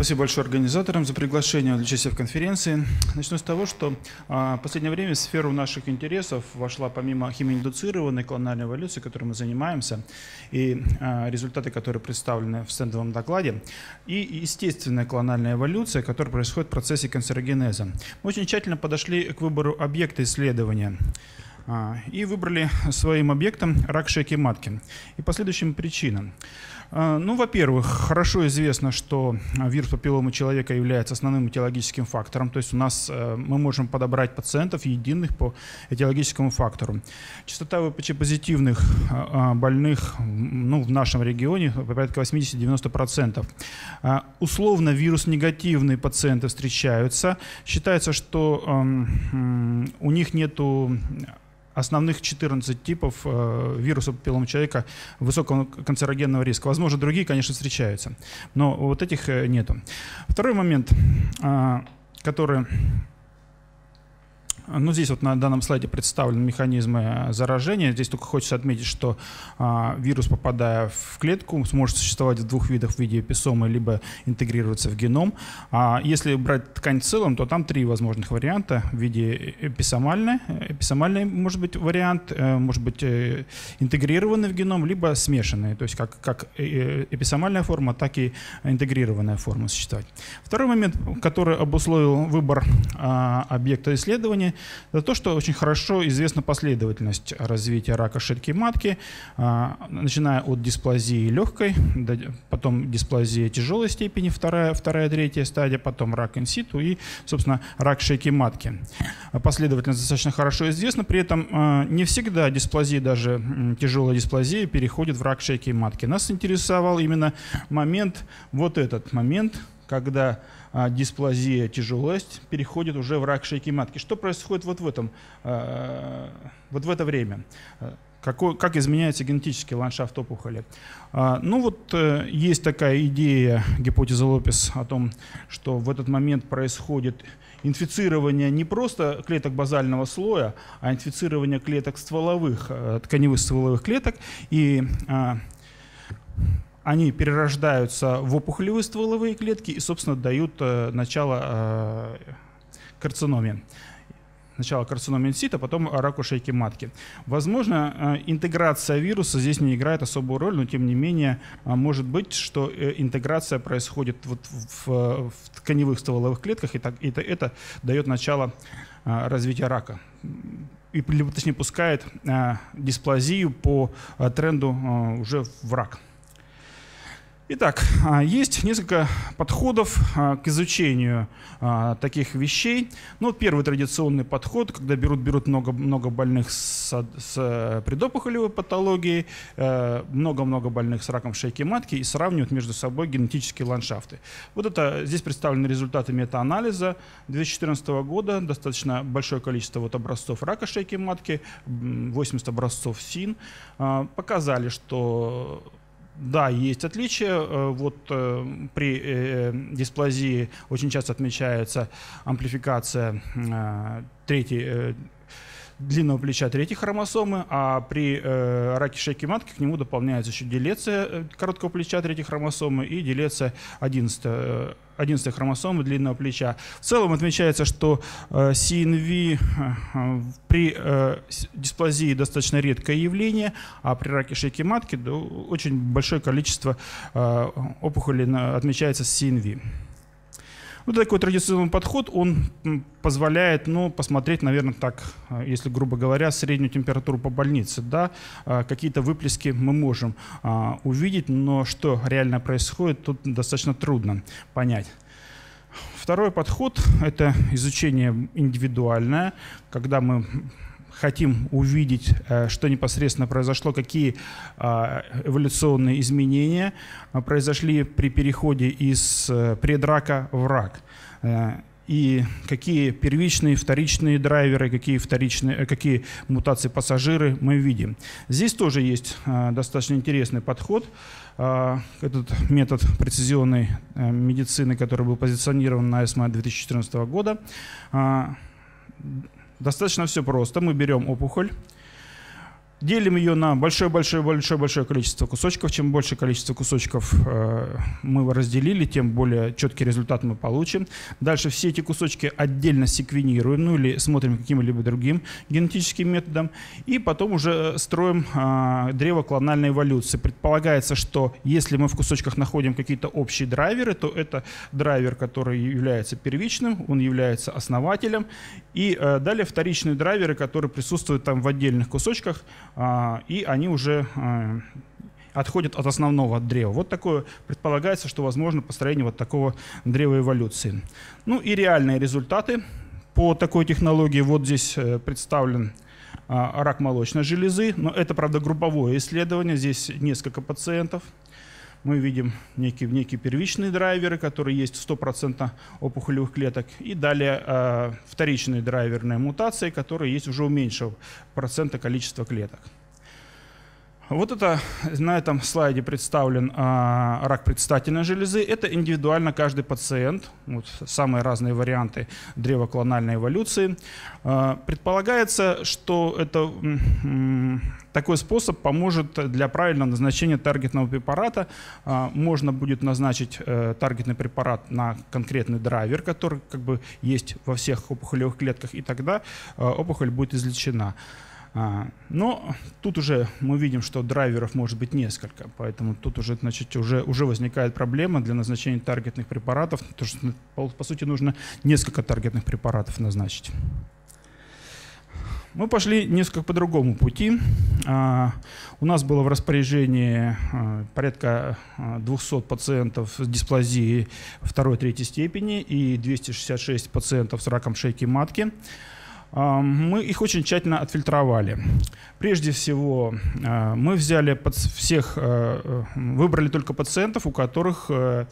Спасибо большое организаторам за приглашение для участия в конференции. Начну с того, что в последнее время в сферу наших интересов вошла помимо химиоиндуцированной клональной эволюции, которой мы занимаемся, и результаты, которые представлены в стендовом докладе, и естественная клональная эволюция, которая происходит в процессе канцерогенеза. Мы очень тщательно подошли к выбору объекта исследования и выбрали своим объектом рак шейки матки. И по следующим причинам. Ну, во-первых, хорошо известно, что вирус папилломы человека является основным этиологическим фактором. То есть у нас мы можем подобрать пациентов единых по этиологическому фактору. Частота ВПЧ-позитивных больных в нашем регионе порядка 80-90%. Условно вирус-негативные пациенты встречаются. Считается, что у них нету основных 14 типов вируса папилломы человека высокого канцерогенного риска. Возможно, другие, конечно, встречаются, но вот этих нету. Второй момент, который... Ну, здесь вот на данном слайде представлены механизмы заражения. Здесь только хочется отметить, что вирус, попадая в клетку, сможет существовать в двух видах: в виде эписомы, либо интегрироваться в геном. А если брать ткань в целом, то там три возможных варианта: в виде эписомальный может быть вариант, может быть интегрированный в геном, либо смешанный, то есть как эписомальная форма, так и интегрированная форма существовать. Второй момент, который обусловил выбор объекта исследования, это то, что очень хорошо известна последовательность развития рака шейки матки, начиная от дисплазии легкой, потом дисплазия тяжелой степени, вторая, третья стадия, потом рак инситу и, собственно, рак шейки матки. Последовательность достаточно хорошо известна, при этом не всегда дисплазия, даже тяжелая дисплазия, переходит в рак шейки матки. Нас интересовал именно момент, вот этот момент, когда дисплазия, тяжелость переходит уже в рак шейки матки. Что происходит вот в это время? Как изменяется генетический ландшафт опухоли? Ну вот есть такая идея, гипотеза Лопес, о том, что в этот момент происходит инфицирование не просто клеток базального слоя, а инфицирование клеток стволовых, тканевых стволовых клеток, и они перерождаются в опухолевые стволовые клетки и, собственно, дают начало карциноме. Сначала карциноме инсита, потом раку шейки матки. Возможно, интеграция вируса здесь не играет особую роль, но тем не менее может быть, что интеграция происходит вот в тканевых стволовых клетках, и это дает начало развития рака. Либо, точнее, пускает дисплазию по тренду уже в рак. Итак, есть несколько подходов к изучению таких вещей. Ну, первый традиционный подход, когда берут много больных с предопухолевой патологией, много больных с раком шейки матки и сравнивают между собой генетические ландшафты. Вот это здесь представлены результаты метаанализа 2014 года. Достаточно большое количество образцов рака шейки матки, 80 образцов СИН, показали, что да, есть отличия. Вот при дисплазии очень часто отмечается амплификация длинного плеча третьей хромосомы, а при раке шейки матки к нему дополняется еще делеция короткого плеча третьей хромосомы и делеция 11 хромосомы длинного плеча. В целом отмечается, что CNV при дисплазии достаточно редкое явление, а при раке шейки матки очень большое количество опухолей отмечается с CNV. Вот такой традиционный подход, он позволяет, посмотреть, наверное, так, если грубо говоря, среднюю температуру по больнице. Да, какие-то выплески мы можем увидеть, но что реально происходит, тут достаточно трудно понять. Второй подход – это изучение индивидуальное, когда мы хотим увидеть, что непосредственно произошло, какие эволюционные изменения произошли при переходе из предрака в рак. И какие первичные, вторичные драйверы, какие мутации пассажиры мы видим. Здесь тоже есть достаточно интересный подход. Этот метод прецизионной медицины, который был позиционирован на ESMO 2014 года. Достаточно все просто. Мы берем опухоль, Делим ее на большое-большое-большое количество кусочков. Чем больше количество кусочков мы разделили, тем более четкий результат мы получим. Дальше все эти кусочки отдельно секвенируем, ну или смотрим каким-либо другим генетическим методом. И потом уже строим древо клональной эволюции. Предполагается, что если мы в кусочках находим какие-то общие драйверы, то это драйвер, который является первичным, он является основателем. И далее вторичные драйверы, которые присутствуют там в отдельных кусочках, и они уже отходят от основного древа. Вот такое предполагается, что возможно построение вот такого древа эволюции. Ну и реальные результаты по такой технологии. Вот здесь представлен рак молочной железы, но это, правда, групповое исследование. Здесь несколько пациентов. Мы видим некие первичные драйверы, которые есть в 100% опухолевых клеток. И далее вторичные драйверные мутации, которые есть уже у меньшего процента количества клеток. Вот это на этом слайде представлен рак предстательной железы. Это индивидуально каждый пациент. Вот самые разные варианты древа клональной эволюции. Предполагается, что это такой способ поможет для правильного назначения таргетного препарата. Можно будет назначить таргетный препарат на конкретный драйвер, который как бы есть во всех опухолевых клетках, и тогда опухоль будет излечена. Но тут уже мы видим, что драйверов может быть несколько, поэтому тут уже, значит, уже возникает проблема для назначения таргетных препаратов, потому что, по сути, нужно несколько таргетных препаратов назначить. Мы пошли несколько по другому пути. У нас было в распоряжении порядка 200 пациентов с дисплазией 2-3 степени и 266 пациентов с раком шейки матки. Мы их очень тщательно отфильтровали. Прежде всего, мы взяли выбрали только пациентов, у которых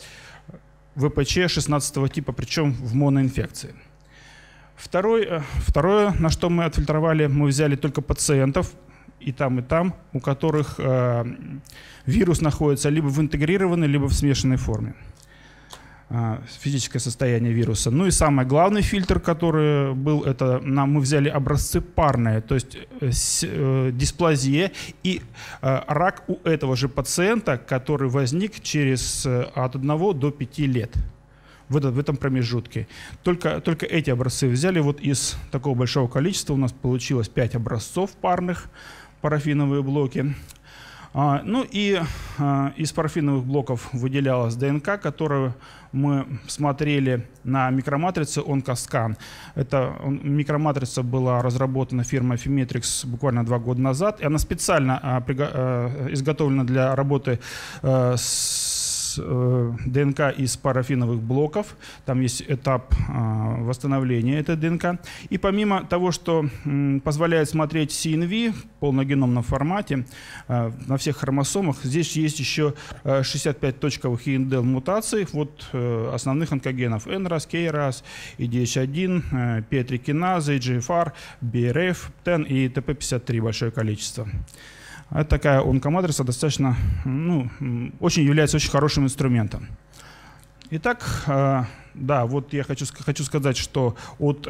ВПЧ 16 типа, причем в моноинфекции. Второе, на что мы отфильтровали, мы взяли только пациентов, и там, у которых вирус находится либо в интегрированной, либо в смешанной форме. Физическое состояние вируса. Ну и самый главный фильтр, который был, это мы взяли образцы парные, то есть дисплазия и рак у этого же пациента, который возник от 1 до 5 лет. В этом промежутке. Только эти образцы взяли. Вот из такого большого количества у нас получилось 5 образцов парных, парафиновые блоки. Ну и из парафиновых блоков выделялась ДНК, которую мы смотрели на микроматрице OncoScan. Эта микроматрица была разработана фирмой Affymetrix буквально 2 года назад, и она специально изготовлена для работы с ДНК из парафиновых блоков. Там есть этап восстановления этой ДНК. И помимо того, что позволяет смотреть CNV в полногеномном формате на всех хромосомах, здесь есть еще 65 точковых ENDL мутаций вот основных онкогенов NRAS, KRAS, EDH1, P3 киназы, EGFR, BRF, TEN и TP53 большое количество. Это такая онкоматрица достаточно, очень является очень хорошим инструментом. Итак, да, вот я хочу сказать, что от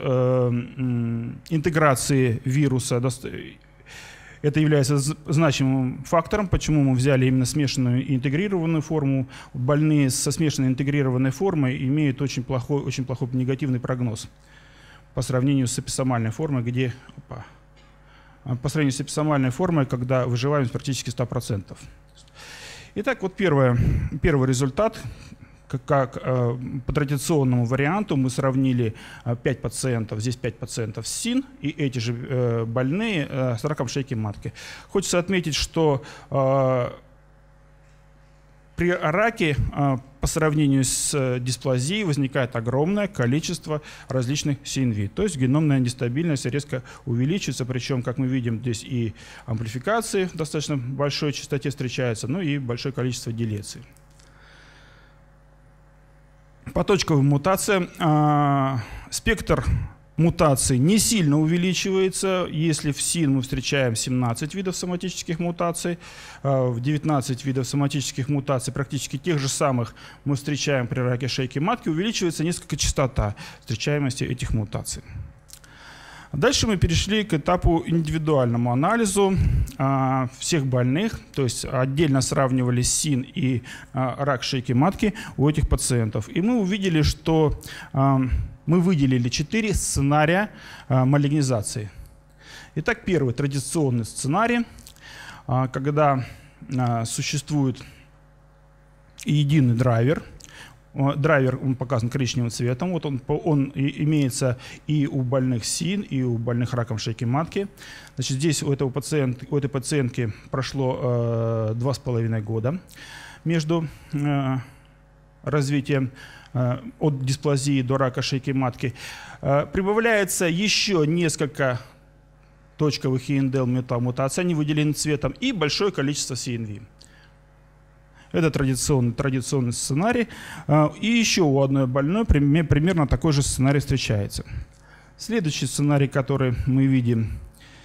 интеграции вируса это является значимым фактором, почему мы взяли именно смешанную и интегрированную форму. Больные со смешанной интегрированной формой имеют очень плохой негативный прогноз по сравнению с эписомальной формой, когда выживаемость практически 100%. Итак, вот первый результат. Как по традиционному варианту мы сравнили 5 пациентов, здесь 5 пациентов с СИН, и эти же больные с раком шейки матки. Хочется отметить, что при раке по сравнению с дисплазией возникает огромное количество различных CNV. То есть геномная нестабильность резко увеличивается, причем, как мы видим, здесь и амплификации в достаточно большой частоте встречаются, ну и большое количество делеций. По точковым мутациям спектр мутаций не сильно увеличивается. Если в СИН мы встречаем 17 видов соматических мутаций, в 19 видов соматических мутаций, практически тех же самых, мы встречаем при раке шейки матки, увеличивается несколько частота встречаемости этих мутаций. Дальше мы перешли к этапу индивидуальному анализу всех больных, то есть отдельно сравнивали СИН и рак шейки матки у этих пациентов. И мы увидели, что мы выделили 4 сценария малигнизации. Итак, первый традиционный сценарий, когда существует единый драйвер. Драйвер он показан коричневым цветом. Вот он имеется и у больных СИН, и у больных раком шейки матки. Значит, здесь у этой пациентки прошло 2,5 года между развитием от дисплазии до рака шейки матки. Прибавляется еще несколько точковых ИНДЛ мутаций, они выделены цветом, и большое количество CNV. Это традиционный сценарий. И еще у одной больной примерно такой же сценарий встречается. Следующий сценарий, который мы видим,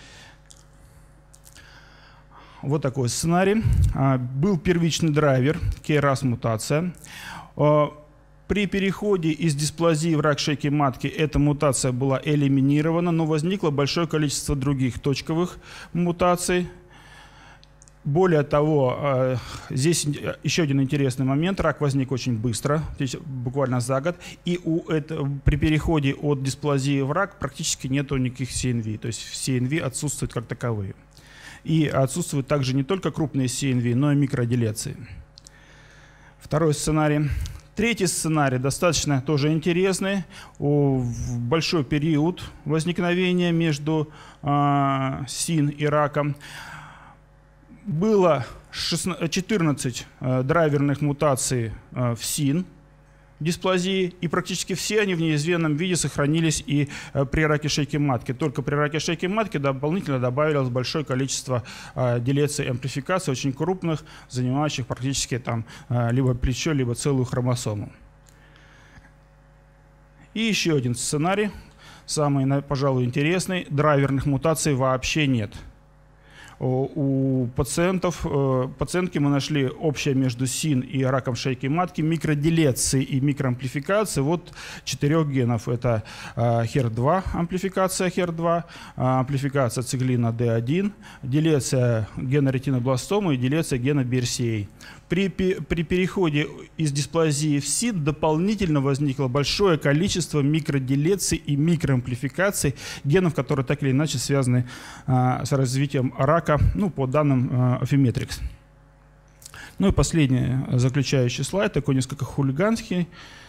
вот такой сценарий. Был первичный драйвер, KRAS-мутация. При переходе из дисплазии в рак шейки матки эта мутация была элиминирована, но возникло большое количество других точковых мутаций. Более того, здесь еще один интересный момент. Рак возник очень быстро, буквально за год. И при переходе от дисплазии в рак практически нету никаких CNV. То есть CNV отсутствуют как таковые. И отсутствуют также не только крупные CNV, но и микроделеции. Второй сценарий. Третий сценарий достаточно тоже интересный. В большой период возникновения между СИН и раком было 14 драйверных мутаций в СИН дисплазии, и практически все они в неизвестном виде сохранились и при раке шейки матки. Только при раке шейки матки дополнительно добавилось большое количество делеций амплификаций, очень крупных, занимающих практически там либо плечо, либо целую хромосому. И еще один сценарий, самый, пожалуй, интересный. Драйверных мутаций вообще нет. У пациентки мы нашли общее между СИН и раком шейки матки микроделеции и микроамплификации вот 4 генов. Это HER2, амплификация HER2, амплификация циклина D1, делеция гена ретинобластома и делеция гена BRCA. При переходе из дисплазии в СИН дополнительно возникло большое количество микроделеций и микроамплификаций генов, которые так или иначе связаны с развитием рака, ну, по данным Affymetrix. Ну и последний заключающий слайд, такой несколько хулиганский.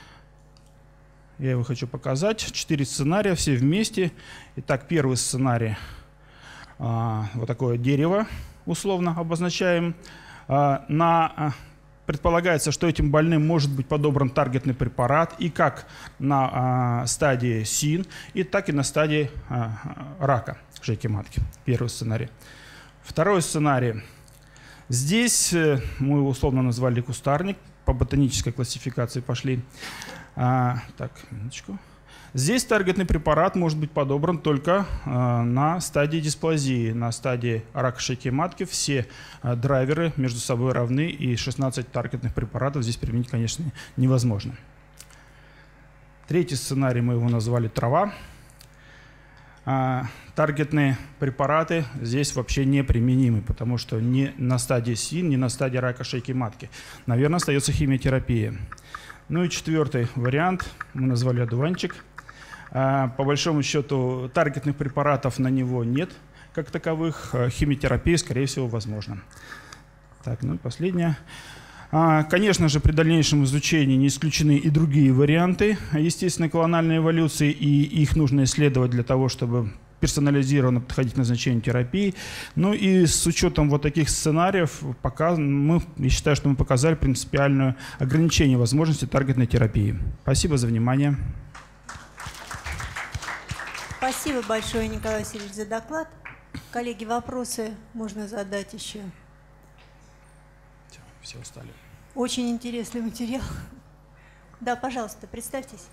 Я его хочу показать. 4 сценария, все вместе. Итак, первый сценарий. Вот такое дерево, условно обозначаем. Предполагается, что этим больным может быть подобран таргетный препарат и как на стадии СИН, и так и на стадии рака шейки матки. Первый сценарий. Второй сценарий. Здесь мы его условно назвали кустарник, по ботанической классификации пошли. Так, минуточку. Здесь таргетный препарат может быть подобран только на стадии дисплазии. На стадии рака шейки матки все драйверы между собой равны, и 16 таргетных препаратов здесь применить, конечно, невозможно. Третий сценарий, мы его назвали трава. Таргетные препараты здесь вообще неприменимы, потому что ни на стадии СИН, ни на стадии рака шейки матки. Наверное, остается химиотерапия. Ну и четвертый вариант, мы назвали одуванчик. По большому счету, таргетных препаратов на него нет, как таковых. Химиотерапия, скорее всего, возможна. Так, ну и последнее. Конечно же, при дальнейшем изучении не исключены и другие варианты естественной клональной эволюции, и их нужно исследовать для того, чтобы персонализированно подходить к назначению терапии. Ну и с учетом вот таких сценариев, я считаю, что мы показали принципиальное ограничение возможности таргетной терапии. Спасибо за внимание. Спасибо большое, Николай Васильевич, за доклад. Коллеги, вопросы можно задать еще. Все устали. Очень интересный материал. Да, пожалуйста, представьтесь.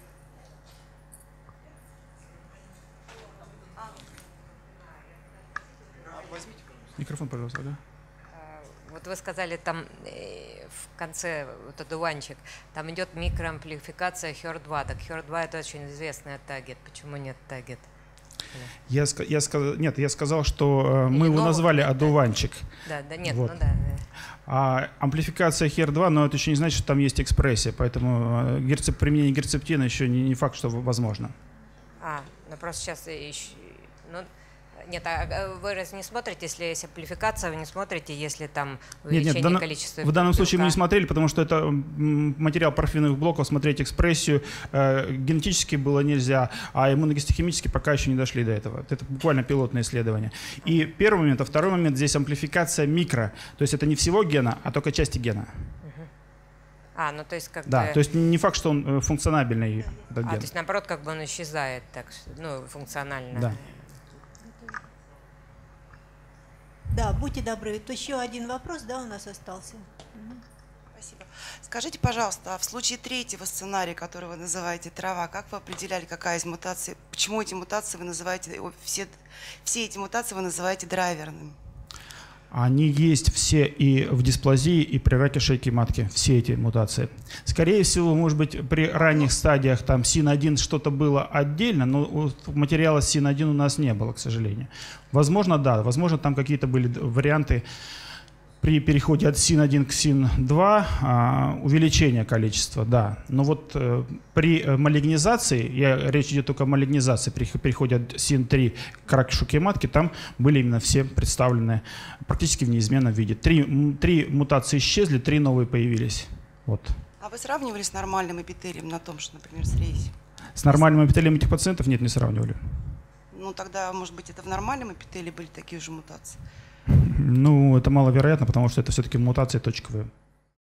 Микрофон, пожалуйста, да? Вот вы сказали, там в конце вот одуванчик, там идет микроамплификация HER2. Так HER2 это очень известный таргет. Почему нет таргет? Нет, я сказал, что мы его назвали одуванчик. Да, нет, вот. ну да. А амплификация HER2, но это еще не значит, что там есть экспрессия, поэтому применение герцептина еще не факт, что возможно. Ну просто сейчас еще... Нет, а вы раз не смотрите, если есть амплификация, вы не смотрите, если там увеличение количества... В данном случае мы не смотрели, потому что это материал порфириновых блоков, смотреть экспрессию генетически было нельзя, а иммуногистохимически пока еще не дошли до этого. Это буквально пилотное исследование. И первый момент, а второй момент, здесь амплификация микро, то есть это не всего гена, а только части гена. Ну то есть как да, бы... то есть не факт, что он функционабельный, этот ген. То есть наоборот, как бы он исчезает, так, функционально. Да. Да, будьте добры. То еще один вопрос, да, у нас остался. Спасибо. Скажите, пожалуйста, а в случае третьего сценария, который вы называете трава, как вы определяли, какая из мутаций, почему эти мутации вы называете, все эти мутации вы называете драйверными? Они есть все и в дисплазии, и при раке шейки матки, все эти мутации. Скорее всего, может быть, при ранних стадиях там СИН-1 что-то было отдельно, но материала СИН-1 у нас не было, к сожалению. Возможно, да, возможно, там какие-то были варианты при переходе от СИН-1 к СИН-2, увеличение количества, да. Но вот при малигнизации, речь идет только о малигнизации, при переходе от СИН-3 к раку шейки матки, там были именно все представлены практически в неизменном виде. Три мутации исчезли, 3 новые появились. Вот. А вы сравнивали с нормальным эпителием на том, что, например, с рейсе? С нормальным эпителием этих пациентов нет, не сравнивали. Ну тогда, может быть, это в нормальном эпителии были такие же мутации? Ну, это маловероятно, потому что это все-таки мутации точковые.